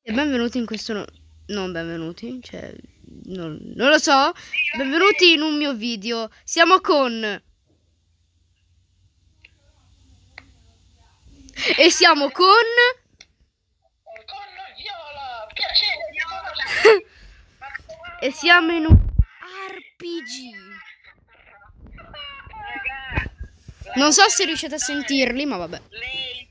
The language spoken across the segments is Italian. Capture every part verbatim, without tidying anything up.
E benvenuti in questo... No... Non benvenuti, cioè... Non, non lo so. Benvenuti in un mio video. Siamo con... E siamo con... Con Viola. Piacere, Viola. E siamo in un R P G. Non so se riuscite a sentirli, ma vabbè. Lei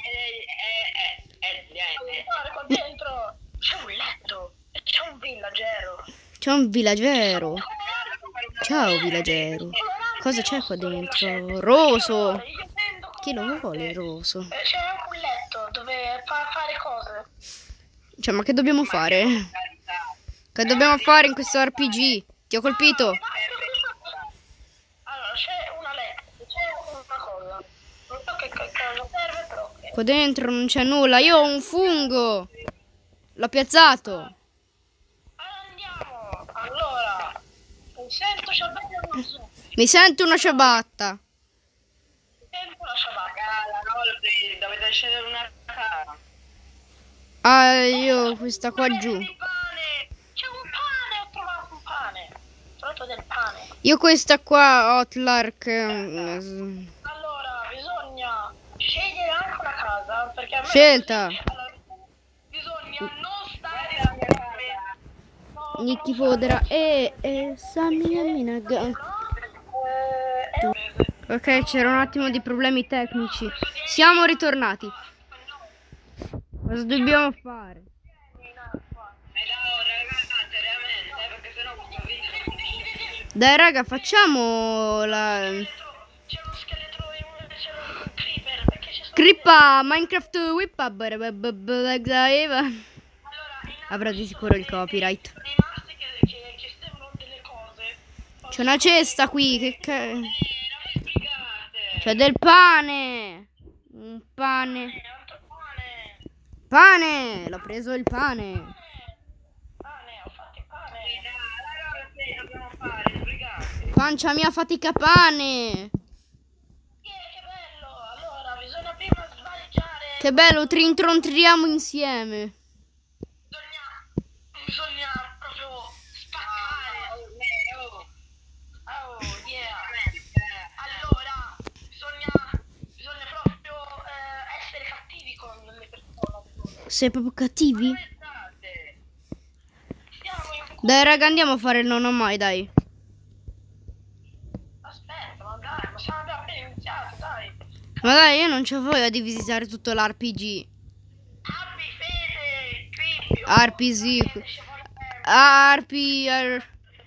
è niente. Qua dentro c'è un letto e c'è un villaggero. C'è un villaggero. Ciao villaggero. Cosa c'è qua dentro? Roso. Chi lo vuole roso? C'è anche un letto dove fa fare cose. Cioè, ma che dobbiamo fare? Che dobbiamo fare in questo R P G? Ti ho colpito. Allora, c'è una letto, c'è una cosa. Non so che cosa serve, però. Qua dentro non c'è nulla. Io ho un fungo. L'ho piazzato. Andiamo. Allora, mi sento ciabatta non so. Mi sento una ciabatta. Sento la ciabatta. Dovete scegliere una casa. Ah, io questa qua giù. Il pane. C'è un pane, ho trovato un pane. Ho trovato del pane. Io questa qua, Hotlark. eh, Allora, bisogna scegliere anche una casa, perché a me Scelta. allora, bisogna non stare nella mia casa. No, Nicchi Fodera. E, e Samina Minaga. eh, eh, Ok, c'era un attimo di problemi tecnici. Siamo ritornati. Cosa dobbiamo fare? Dai raga, facciamo la... c'è uno scheletro e uno c'è un creeper, perché ci sono... Crippa Minecraft Whippa. Allora, in Avrà di sicuro il copyright. nei massi che, che, che sembrano delle cose. C'è una cesta qui. Che ca... Eh, non mi spiegate. C'è del pane. Un pane. Eh, altro pane. Pane. L'ho preso il pane. Pane, ho fatto il pane. Allora, che dobbiamo fare? Sbrigate. Pancia mia fatica pane. Yeah, che bello! Allora, bisogna prima svaliggiare. Che bello, ti incontriamo insieme. Bisogna, bisogna proprio spaccare. Oh, oh, yeah. Allora, bisogna, bisogna proprio eh, essere cattivi con le persone. Sei proprio cattivi? Siamo in... Dai raga, andiamo a fare il non ho mai, dai. Aspetta, ma dai, ma siamo appena iniziati, dai. Ma dai, io non c'ho voglia di visitare tutto l'R P G. Abbi fede, creepy. R P G. R P... R...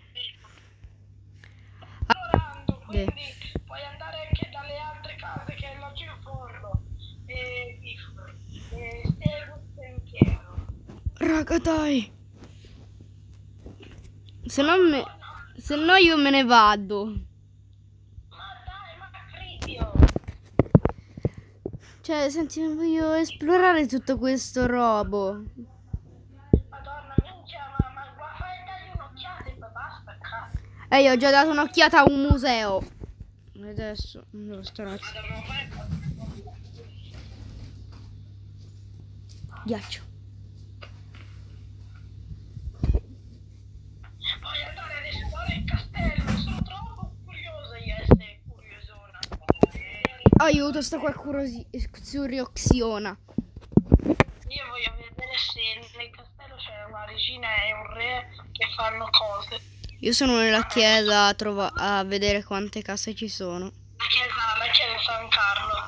Lavorando, Eh. quindi puoi andare anche dalle altre case che è laggiù in fondo. E, e segui il sentiero. Raga, dai. Se no, me... Se no io me ne vado. Ma dai, ma creepio. Cioè, senti, voglio esplorare tutto questo robo. Madonna, minchia, ma, ma guarda, fai dargli un'occhiata e poi basta, cazzo. E io ho già dato un'occhiata a un museo. E adesso devo stare. Ghiaccio. Voglio andare ad esplorare il castello, sono troppo curiosa io essere curiosona. Aiuto, sto qua curosi... Curioxiona. Io voglio vedere se nel castello c'è una regina e un re che fanno cose. Io sono nella chiesa a, trova- a vedere quante casse ci sono. La chiesa, la chiesa di San Carlo.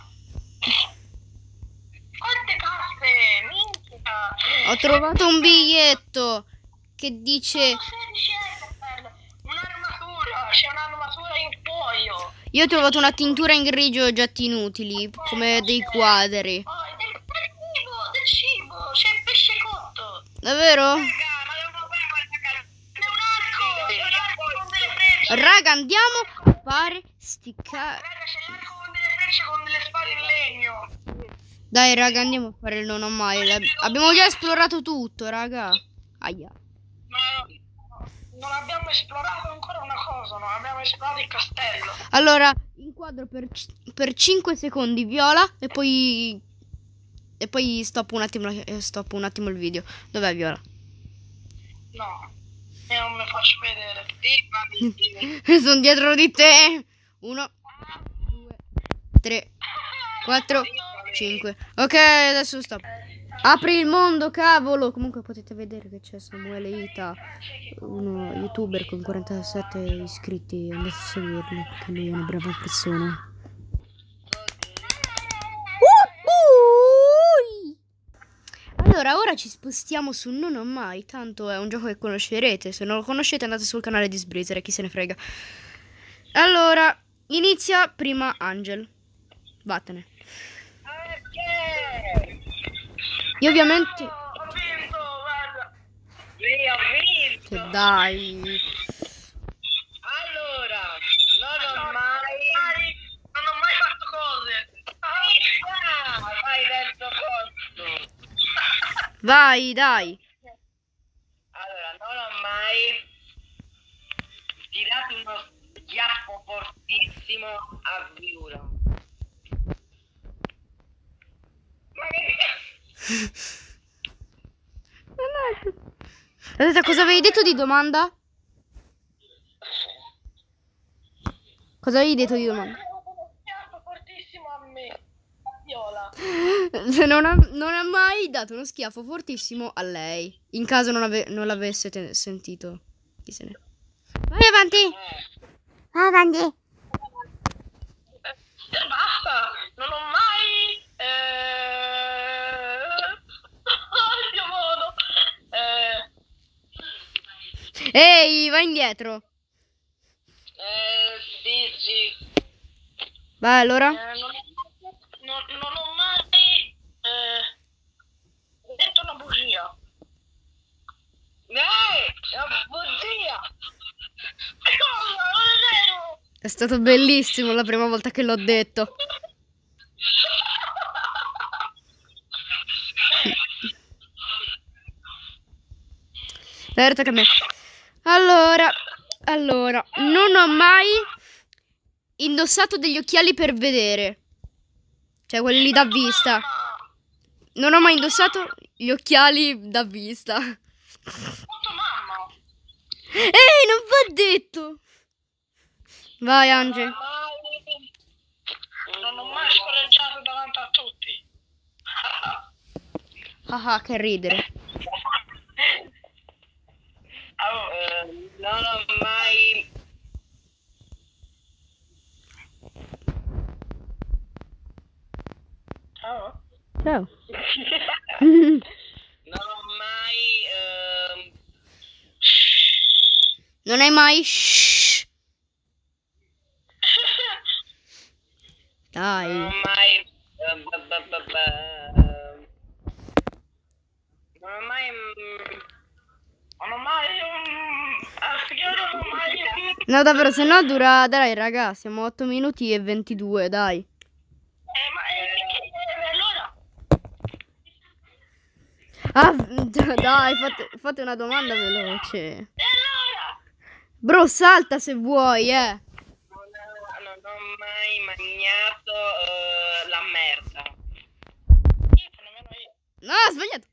Quante casse, minchia! Ho trovato un biglietto che dice... sedici euro per un'armatura, c'è un'armatura in cuoio. Io ho trovato una tintura in grigio e oggetti inutili, come dei quadri. Oh, e del, del cibo, del cibo, c'è il pesce cotto. Davvero? Ma devo fare c'è un arco, c'è un arco con delle frecce. Raga, andiamo a fare sti ca... Raga, c'è l'arco con delle frecce con delle spade in legno. Dai, raga, andiamo a fare il non ho mai. Abbiamo già esplorato tutto, raga. Aia. Ma non abbiamo esplorato ancora una cosa, non abbiamo esplorato il castello. Allora, inquadro per, c- per cinque secondi Viola e poi e poi stop un attimo, eh, stop un attimo il video. Dov'è Viola? No, io non mi faccio vedere. Sì, ma Sono dietro di te. Uno, due, tre, quattro, cinque. Ok, adesso stop. Apri il mondo, cavolo. Comunque potete vedere che c'è Samuele Ita, uno youtuber con quarantasette iscritti. Andate a seguirlo perché lui è una brava persona. Allora, ora ci spostiamo su Non Ho Mai. Tanto è un gioco che conoscerete. Se non lo conoscete andate sul canale di Sbreezer, chi se ne frega. Allora, inizia prima Angel. Vattene. Io ovviamente... ho vinto, guarda. Sì, ho vinto. Che dai. Allora, non ho mai... Non ho mai fatto cose. Ah, vai detto posto. Vai, dai. Allora, non ho mai tirato uno schiaffo fortissimo a Viura. Ma che... Aspetta, cosa avevi detto di domanda? Cosa avevi detto di domanda? uno schiaffo fortissimo a me, a Viola. Non ha, non ha mai dato uno schiaffo fortissimo a lei. In caso non, ave, non l'avesse te- sentito. Chi se ne... Vai avanti. Vai avanti. Eh, basta, non ho mai... Eh... Oh, Dio modo. Eh... Ehi, vai indietro. Eh, sì, sì. Vai allora. Eh, non, non, non ho mai eh, detto una bugia. Eh, una bugia. Cosa? Non è vero. È stato bellissimo la prima volta che l'ho detto. Dai, tocca a me. Allora, allora, non ho mai indossato degli occhiali per vedere. Cioè, quelli lì da vista. Non ho mai indossato gli occhiali da vista. Molto mamma. Ehi, non va detto. Vai, Ange. Non ho mai, non ho mai scorreggiato davanti a tutti. Ah, che ridere. Oh, eh, non ho mai... Oh. Ciao. Non ho mai... ehm, Non hai mai... Shh. Dai. Non ho mai... eh, b- b- b- b- ehm, non ho mai... mm, Non ho mai... mm, ah, perché io non ho mai... No, davvero, se no dura... Dai, raga, siamo otto minuti e ventidue, dai. Eh, ma eh, allora... Ah, dai, fate, fate una domanda veloce. E allora? Bro, salta se vuoi, eh. Non ho, non ho mai mangiato eh, la merda. Io, nemmeno io. No, ho sbagliato.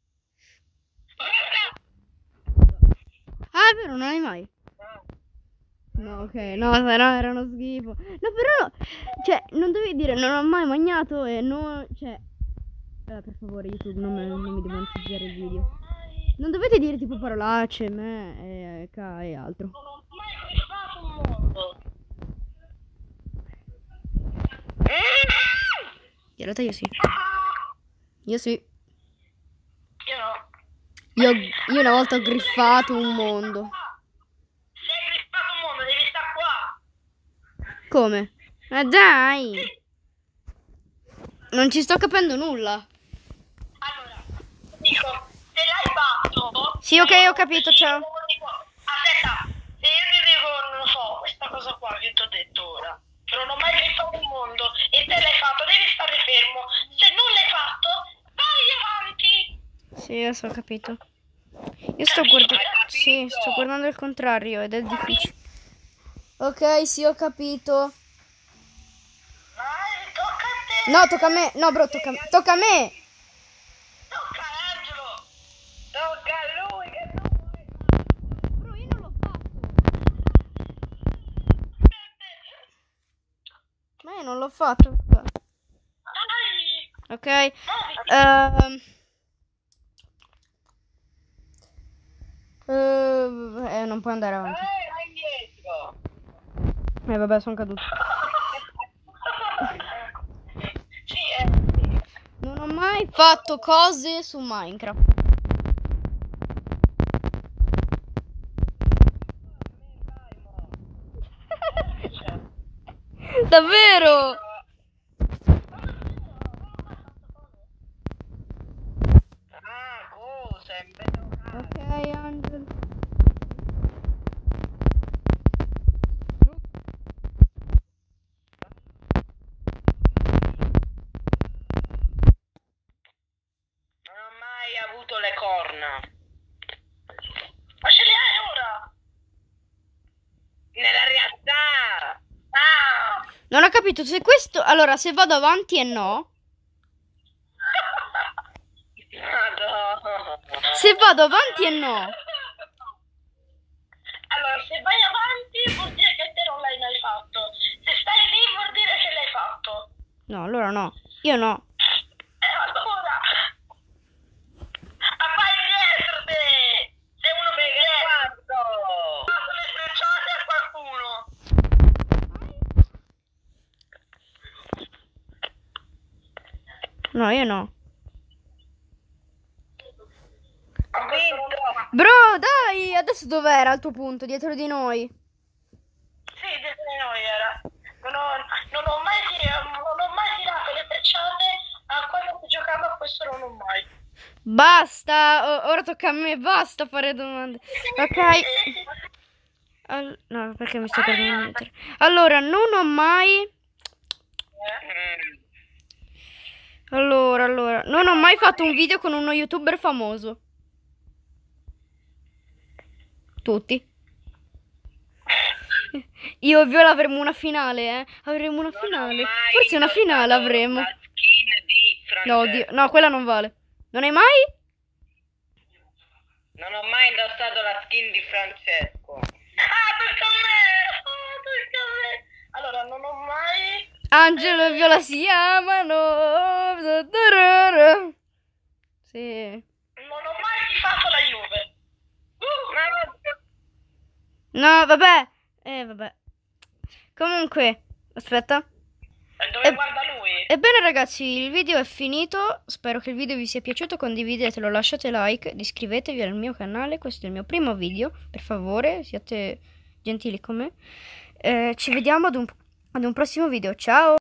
Ah, è vero, non hai mai. No, ok, no, però era uno schifo. No, però, cioè, non dovevi dire non ho mai mangiato e non, cioè... Eh, per favore, YouTube, non, me, non mi devo anticipare il video. Non dovete dire tipo parolacce, me e K e altro. Non ho mai griffato un mondo. In realtà io sì. Io sì. Io no. Io, io una volta ho griffato un mondo. Se hai griffato un mondo devi stare qua. Come? Ma dai! Non ci sto capendo nulla. Allora, dico, se l'hai fatto... Sì, ok, ho capito, ciao. Aspetta, se io ti dico, non lo so, questa cosa qua che ti ho detto ora, che non ho mai griffato un mondo e te l'hai fatto, devi stare fermo. Se non l'hai fatto, vai avanti. Sì, adesso ho capito. Io sto guardando... Sì, sto guardando il contrario ed è difficile. Ok, sì, ho capito. Vai, tocca a te. No, tocca a me. No, bro, tocca, tocca a me. fatto. Vabbè. Dai. Ok. Ehm. Eh, eh, non puoi andare avanti. Eh, vai indietro. Eh, vabbè, sono caduto. Sì, eh. Non ho mai fatto cose su Minecraft. Davvero? Ah, cosa? È bello. Ok, Angel. Non ho mai avuto le corna. Ma ce le hai ora? Nella realtà. Ah! Non ho capito se questo... Allora, se vado avanti è no. Madonna. Se vado avanti è no. Allora, se vai avanti vuol dire che te non l'hai mai fatto. Se stai lì vuol dire che l'hai fatto. No, allora no. Io no. E allora? Ma fai dietro te! Sei uno che Quanto? fatto le frecciate a qualcuno. No, io no. Ho vinto! Bro, dai, adesso dov'era il tuo punto? Dietro di noi. Sì, dietro di noi era. Non ho, non ho mai tirato, non ho mai tirato le frecciate a quando giocavo a questo non ho mai. Basta, o- ora tocca a me, basta fare domande. Ok. Al- no, perché mi sto perdendo di mettere. Allora, non ho mai... Mm. Allora, allora, non ho mai fatto un video con uno youtuber famoso. Tutti. Io e Viola avremo una finale, eh. Avremo una Non ho finale. mai Forse una finale indossato avremo. La skin di No, Francesco. oddio. No, quella non vale. Non hai mai? Non ho mai indossato la skin di Francesco. Ah, tocca a me! Ah, tocca a me! Allora, non ho mai... Angelo e Viola si amano. Sì. Non ho mai tifato la Juve. Uh, Ma No, vabbè. Eh, vabbè. Comunque, aspetta. E dove Eh, guarda lui? Ebbene ragazzi, il video è finito. Spero che il video vi sia piaciuto. Condividetelo, lasciate like, iscrivetevi al mio canale. Questo è il mio primo video. Per favore, siate gentili con me. Eh, ci vediamo ad un, ad un prossimo video. Ciao!